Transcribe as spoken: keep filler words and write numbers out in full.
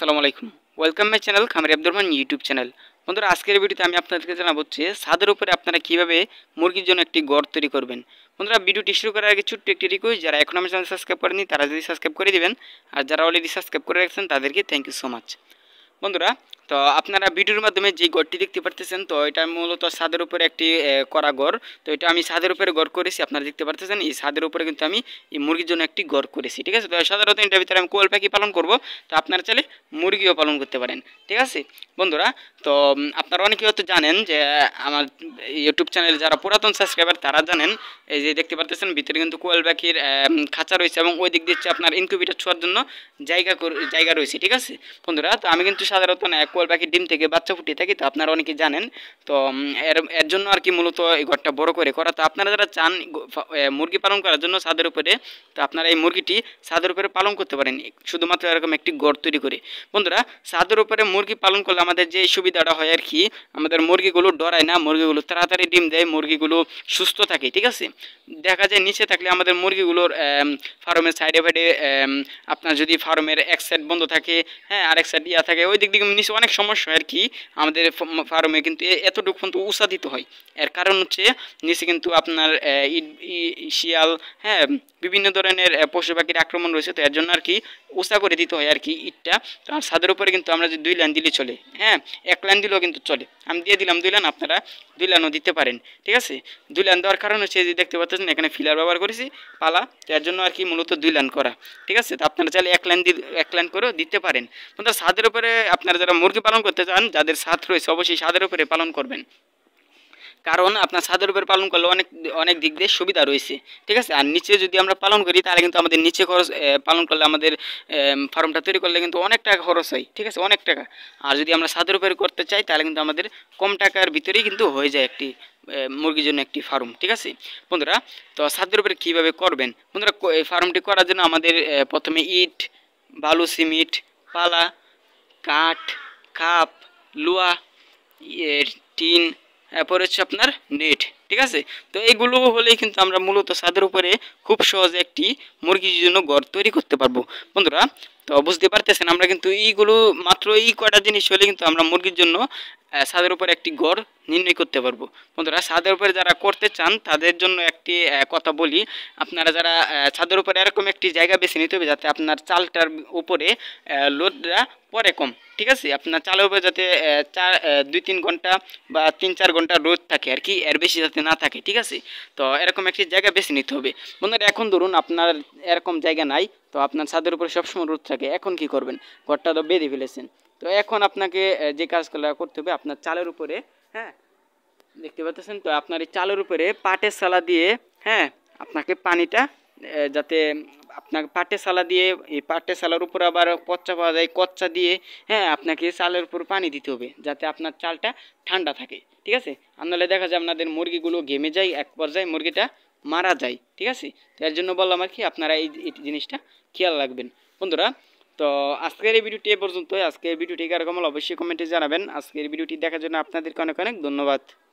আসসালামু আলাইকুম। Welcome my channel খামারি আব্দুর রহমান ইউটিউব চ্যানেল। বন্ধুরা, আজকের ভিডিওতে আমি আপনাদেরকে জানাবো হচ্ছে ছাদের উপরে আপনারা কিভাবে মুরগির জন্য একটি ঘর তৈরি করবেন। বন্ধুরা, ভিডিওটি শুরু করার আগে ছোট্ট একটি রিকোয়েস্ট, যারা এখন আমার চ্যানেল সাবস্ক্রাইব করেনি তারা যদি সাবস্ক্রাইব করে দিবেন, আর যারা অলরেডি সাবস্ক্রাইব করে রাখছেন তাদেরকে থ্যাংক ইউ সো মাচ। বন্ধুরা, তো আপনারা ভিডিওর মাধ্যমে যে ঘরটি দেখতে পারতেছেন, তো এটা মূলত ছাদের উপরে একটি করা ঘর। তো এটা আমি ছাদের উপরে ঘর করেছি, আপনারা দেখতে পারতেছেন এই ছাদের উপরে কিন্তু আমি এই মুরগির জন্য একটি ঘর করেছি। ঠিক আছে, তো সাধারণত এটার ভিতরে আমি কোয়েল পাখি পালন করব, তো আপনারা চাইলে মুরগিও পালন করতে পারেন। ঠিক আছে বন্ধুরা, তো আপনারা অনেকে হয়তো জানেন যে আমার ইউটিউব চ্যানেল যারা পুরাতন সাবস্ক্রাইবার তারা জানেন, এই যে দেখতে পারতেছেন ভিতরে কিন্তু কোয়েল পাখির খাঁচা রয়েছে এবং ওই দিক দিয়ে আপনার ইনকিউবেটর ছোঁয়ার জন্য জায়গা জায়গা রয়েছে। ঠিক আছে বন্ধুরা, তো আমি কিন্তু সাধারণত না কোয়েল পাখির ডিম থেকে বাচ্চা ফুটিয়ে থাকি, তো আপনারা অনেকে জানেন। তো এর এর জন্য আর কি মূলত এই ঘরটা বড় করে করা। তো আপনারা যারা চান মুরগি পালন করার জন্য ছাদের উপরে, তো আপনারা এই মুরগিটি ছাদের উপরে পালন করতে পারেন শুধুমাত্র এরকম একটি ঘর তৈরি করে। বন্ধুরা, ছাদের উপরে মুরগি পালন করলে আমাদের যে সুবিধাটা হয় আর কি, আমাদের মুরগিগুলো ডরায় না, মুরগিগুলো তাড়াতাড়ি ডিম দেয়, মুরগিগুলো সুস্থ থাকে। ঠিক আছে, দেখা যায় নিচে থাকলে আমাদের মুরগিগুলোর ফার্মের সাইডে ফাইডে আপনার যদি ফার্মের এক সাইড বন্ধ থাকে, হ্যাঁ, আরেক সাইড ইয়া থাকে, ওই দিক দিকে নিচে অনেক সমস্যা হয় আর কি। আমাদের ফার্মে কিন্তু এতটুকু পর্যন্ত উঁচা দিতে হয়। এর কারণ হচ্ছে নিচে কিন্তু আপনার শিয়াল, হ্যাঁ, বিভিন্ন ধরনের পশু পাখির আক্রমণ রয়েছে, তো এর জন্য আর কি উঁচা করে দিতে হয় আর কি ইটটা। তো আর ছাদের উপরে কিন্তু আমরা যদি দুই লাইন দিলে চলে, হ্যাঁ, এক লাইন দিলেও কিন্তু চলে। আমি দিয়ে দিলাম দুই লাইন, আপনারা দুই লাইনও দিতে পারেন। ঠিক আছে, দুই লাইন দেওয়ার কারণ হচ্ছে যে দেখতে পাচ্ছেন এখানে ফিলার ব্যবহার করেছি পালা, তো এর জন্য আর কি মূলত দুই লাইন করা। ঠিক আছে, তো আপনারা চাইলে এক লাইন দিয়ে এক লাইন করেও দিতে পারেন। কিন্তু ছাদের উপরে আপনারা যারা মুরগি পালন করতে চান, যাদের ছাদ রয়েছে, অবশ্যই ছাদের উপরে পালন করবেন, কারণ আপনার ছাদের উপরে পালন করলে অনেক অনেক দিক দিয়ে সুবিধা রয়েছে। ঠিক আছে, আর নিচে যদি আমরা পালন করি তাহলে কিন্তু আমাদের নিচে খরচ পালন করলে আমাদের ফার্মটা তৈরি করলে কিন্তু অনেক টাকা খরচ হয়। ঠিক আছে, অনেক টাকা। আর যদি আমরা ছাদের উপরে করতে চাই তাহলে কিন্তু আমাদের কম টাকার ভিতরেই কিন্তু হয়ে যায় একটি মুরগির জন্য একটি ফার্ম। ঠিক আছে বন্ধুরা, তো ছাদের উপরে কীভাবে করবেন বন্ধুরা, এই ফার্মটি করার জন্য আমাদের প্রথমে ইট, বালু, সিমেন্ট, পালা, কাঠ, খাপ, লোহা, টিন, এরপরে হচ্ছে আপনার নেট। ঠিক আছে, তো এইগুলো হলেই কিন্তু আমরা মূলত ছাদের উপরে খুব সহজে একটি মুরগির জন্য ঘর তৈরি করতে পারবো। বন্ধুরা, তো বুঝতে পারতেছেন আমরা কিন্তু এইগুলো মাত্র এই কয়টা জিনিস হলে কিন্তু আমরা মুরগির জন্য ছাদের উপরে একটি ঘর নির্ণয় করতে পারবো। বন্ধুরা, ছাদের উপরে যারা করতে চান তাদের জন্য একটি কথা বলি, আপনারা যারা ছাদের উপরে এরকম একটি জায়গা বেছে নিতে হবে যাতে আপনার চালটার উপরে লোডটা পরে কম। ঠিক আছে, আপনার চালের উপরে যাতে চার দুই তিন ঘন্টা বা তিন চার ঘন্টা রোদ থাকে আর কি, এর বেশি যাতে না থাকে। ঠিক আছে, তো এরকম একটি জায়গা বেছে নিতে হবে। বন্ধুরা, এখন ধরুন আপনার এরকম জায়গা নাই, তো আপনার ছাদের উপরে সবসময় রোদ থাকে, এখন কি করবেন? ঘরটা তো বেঁধে ফেলেছেন, তো এখন আপনাকে যে কাজগুলো করতে হবে আপনার চালের উপরে, হ্যাঁ, দেখতে পাচ্ছেন, তো আপনার এই চালের উপরে পাটের সালা দিয়ে, হ্যাঁ, আপনাকে পানিটা যাতে আপনাকে পাটের সালা দিয়ে, এই পাটের সালার উপর আবার কচ্চা পাওয়া যায়, কচ্চা দিয়ে, হ্যাঁ, আপনাকে চালের উপর পানি দিতে হবে যাতে আপনার চালটা ঠান্ডা থাকে। ঠিক আছে, আপনারা দেখা যায় আপনাদের মুরগিগুলো ঘেমে যায়, এক পর্যায়ে মুরগিটা মারা যায়। ঠিক আছে, তো এর জন্য বললাম আর কি আপনারা এই জিনিসটা খেয়াল রাখবেন। বন্ধুরা, তো আজকের এই ভিডিওটি এ পর্যন্তই। আজকের ভিডিওটি কেমন অবশ্যই কমেন্টে জানাবেন। আজকের ভিডিওটি দেখার জন্য আপনাদেরকে অনেক অনেক ধন্যবাদ।